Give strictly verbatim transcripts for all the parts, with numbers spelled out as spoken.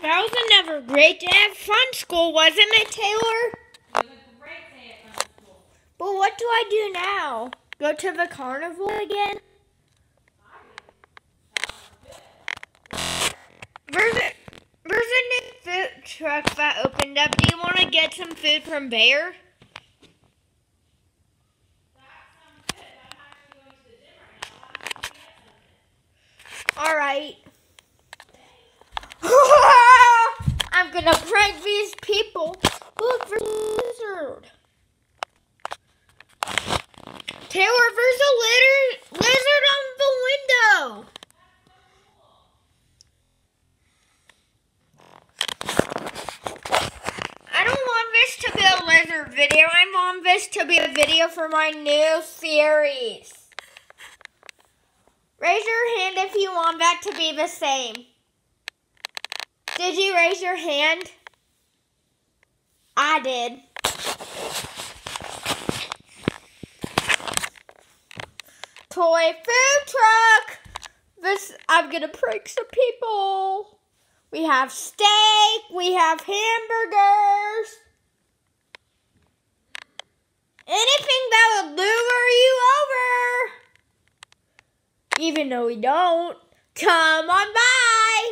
That was another great day at fun school, wasn't it, Taylor? It was a great day at fun school. But what do I do now? Go to the carnival again? There's a, there's a new food truck that opened up. Do you want to get some food from there? All right. I'm gonna prank these people. Look, there's a lizard. Taylor, there's a litter, lizard on the window. I don't want this to be a lizard video. I want this to be a video for my new series. Raise your hand if you want that to be the same. Did you raise your hand? I did. Toy food truck. This, I'm gonna prank some people. We have steak. We have hamburgers. Anything that would lure you over. Even though we don't. Come on by.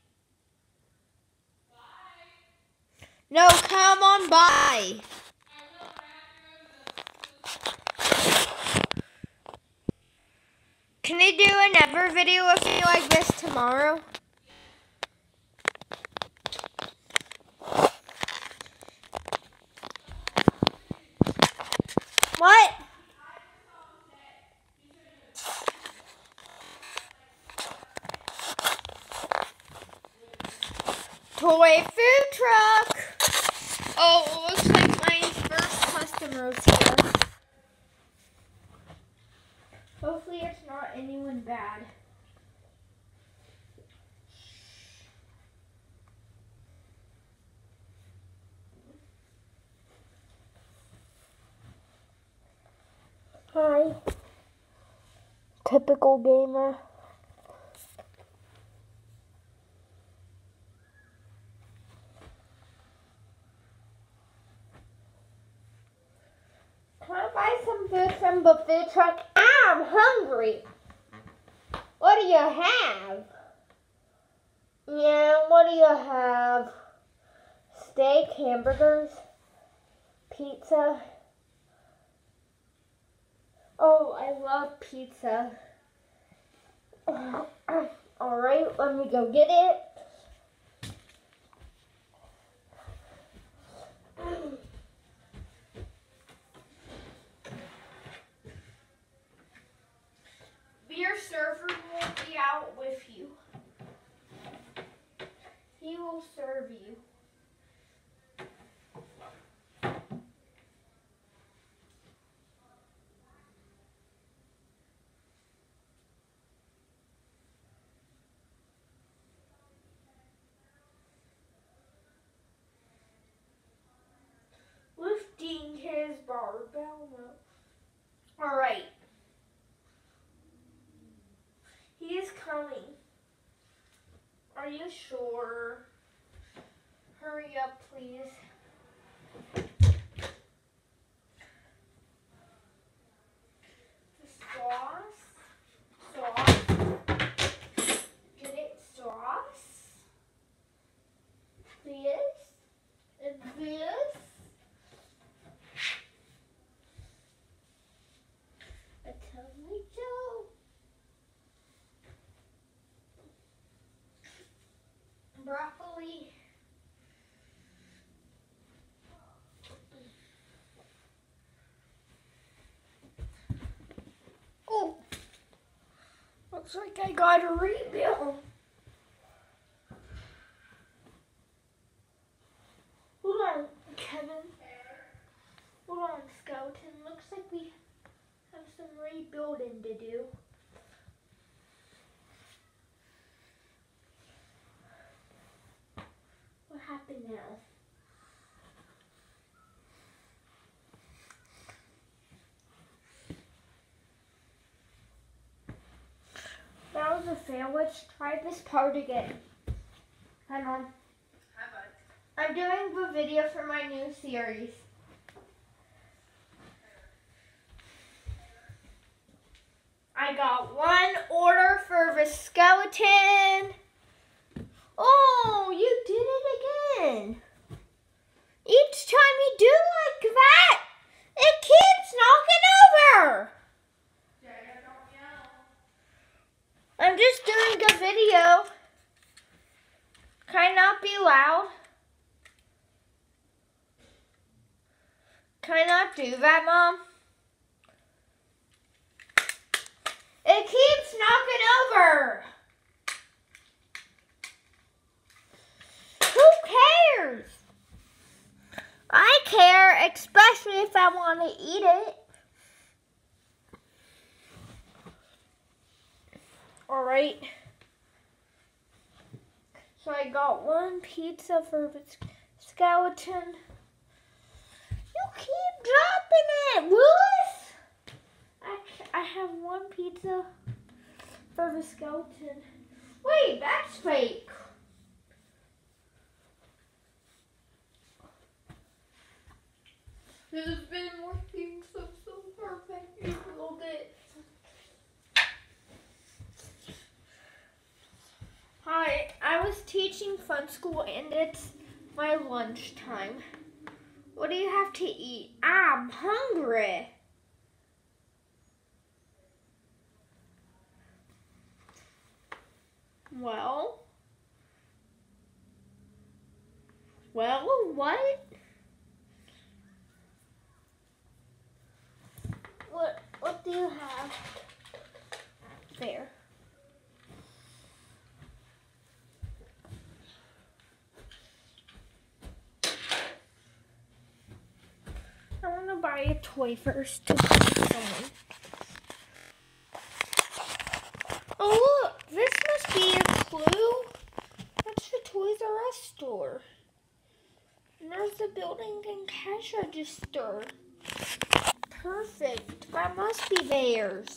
No, come on by. Can I do another video with you like this tomorrow? What? Toy food truck. Oh, it looks like my first customer's here. Hopefully it's not anyone bad. Hi. Typical gamer. Can I buy some food from the food truck? I'm hungry. What do you have? Yeah, what do you have? Steak, hamburgers, pizza. Oh, I love pizza. All right, let me go get it. Your server will be out with you. He will serve you. Lifting his barbell up. All right. He is coming. Are you sure? Hurry up, please. The sauce. Sauce. Get it? Sauce. This. And this. A tomato. Broccoli. Oh, looks like I got a rebill. Hold on, Kevin. Hold on, Skeleton. Looks like we have some rebuilding to do. What happened now? That was a fail. Let's try this part again. Hang on. I'm doing the video for my new series. I got one order for the skeleton. Oh, you did it again. Each time you do like that, it keeps knocking over. I'm just doing a video. Can I not be loud? Can I not do that, Mom? It keeps knocking over. Who cares? I care, especially if I want to eat it. All right. So I got one pizza for the skeleton. You keep dropping it, Willis. I, I have one pizza for the skeleton. Wait, that's fake. This has been working so, so perfect. You rolled it. Hi, I was teaching fun school and it's my lunch time. What do you have to eat? I'm hungry. Well, well, what? What, what do you have there? I want to buy a toy first to give someone. Oh look, this must be a clue. That's the Toys R Us store. And there's the building and cash register. Perfect. That must be theirs.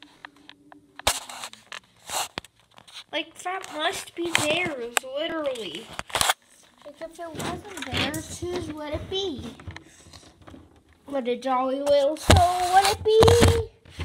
Like, that must be theirs, literally. Like, if it wasn't theirs, whose would it be? Would a Jolly Little Soul would it be?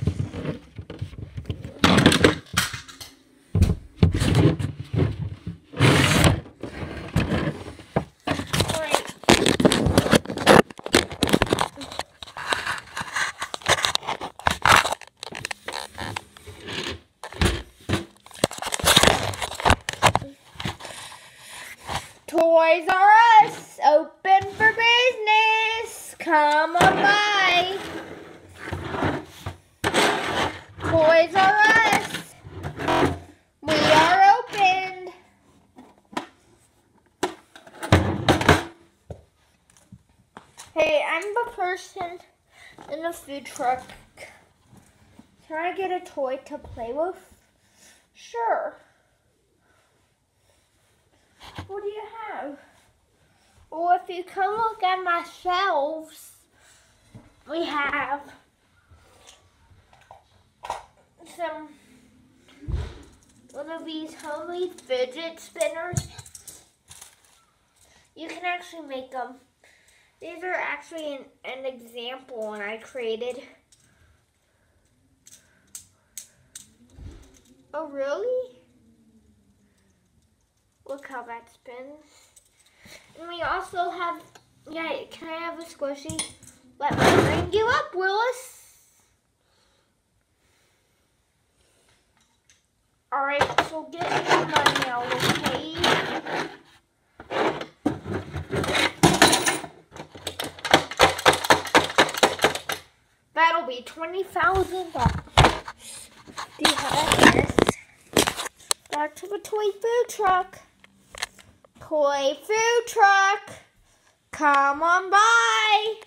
Toys R Us, open for business. Come on by. Toys R Us, we are open. Hey, I'm the person in the food truck. Can I get a toy to play with? Sure. What do you have? Well, if you come look at my shelves, we have some one of these homemade fidget spinners. You can actually make them. These are actually an, an example one I created. Oh, really? Look how that spins. And we also have, yeah, can I have a squishy? Let me bring you up, Willis. All right, so get your money out, okay? That'll be twenty thousand dollars. Do you have this? Back to the toy food truck. Toy food truck, come on by.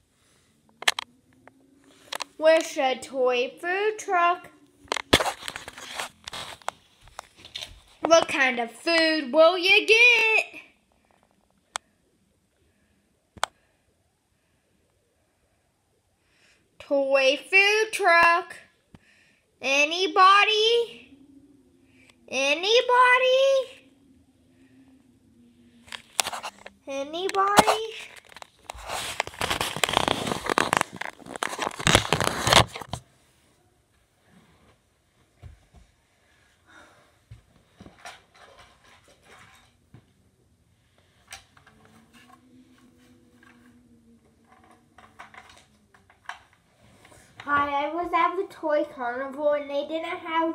Wish a toy food truck. What kind of food will you get? Toy food truck. Anybody? Anybody? Anybody? Hi, I was at the toy carnival and they didn't have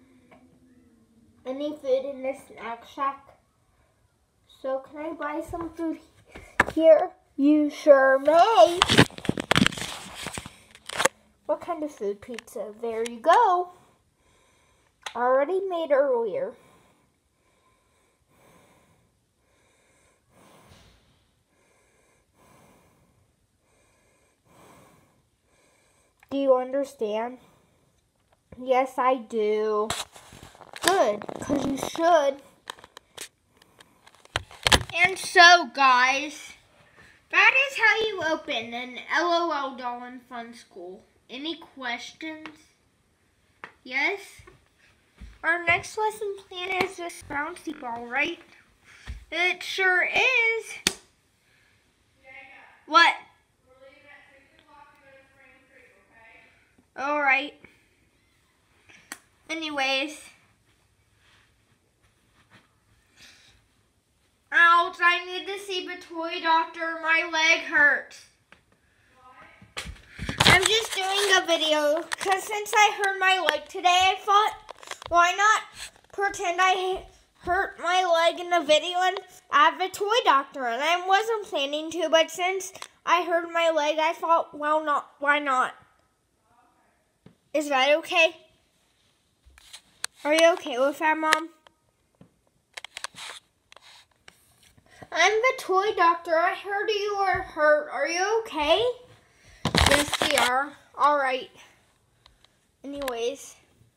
any food in the snack shack. So can I buy some food here? You sure may. What kind of food? Pizza. There you go. Already made earlier. Do you understand? Yes, I do. Good, because you should. And so, guys, that is how you open an LOL Doll in Fun School. Any questions? Yes? Our next lesson plan is this bouncy ball, right? It sure is. What? All right. Anyways. Ouch, I need to see the toy doctor. My leg hurts. What? I'm just doing a video because since I hurt my leg today, I thought, why not pretend I hurt my leg in the video and have the toy doctor? And I wasn't planning to, but since I hurt my leg, I thought, well, not, why not? Is that okay? Are you okay with that, Mom? I'm the toy doctor. I heard you were hurt. Are you okay? Yes, we are. All right. Anyways.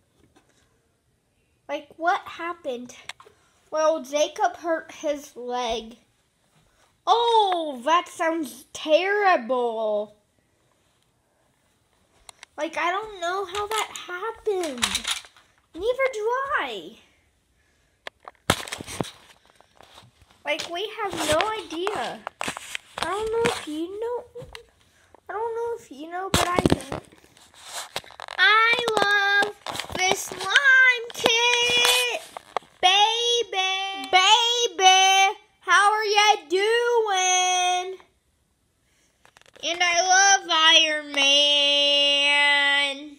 Like, what happened? Well, Jacob hurt his leg. Oh, that sounds terrible. Like, I don't know how that happened. Neither do I. Like, we have no idea. I don't know if you know. I don't know if you know, but I don't. I love this slime kit. Baby. Baby. How are you doing? And I love Iron Man.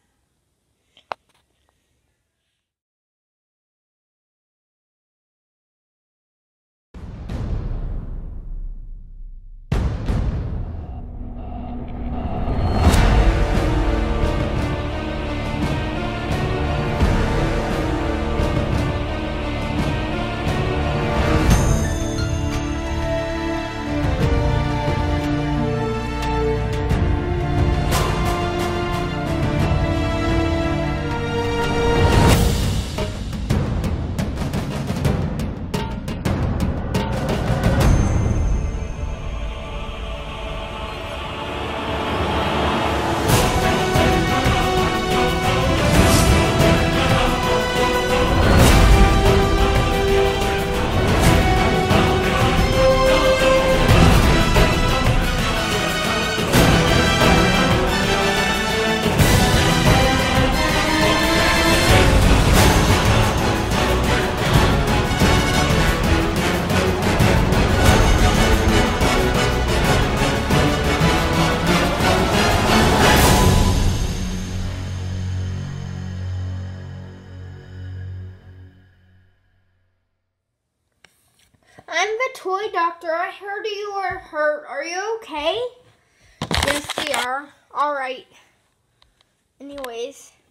I'm the toy doctor. I heard you were hurt. Are you okay? Yes, we are. All right. Anyways.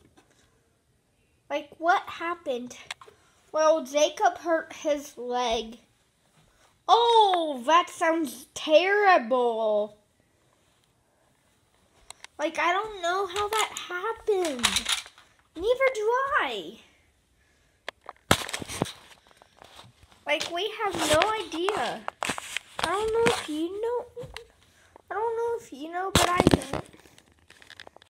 Like, what happened? Well, Jacob hurt his leg. Oh, that sounds terrible. Like, I don't know how that happened. Neither do I. Like, we have no idea. I don't know if you know. I don't know if you know, but I don't.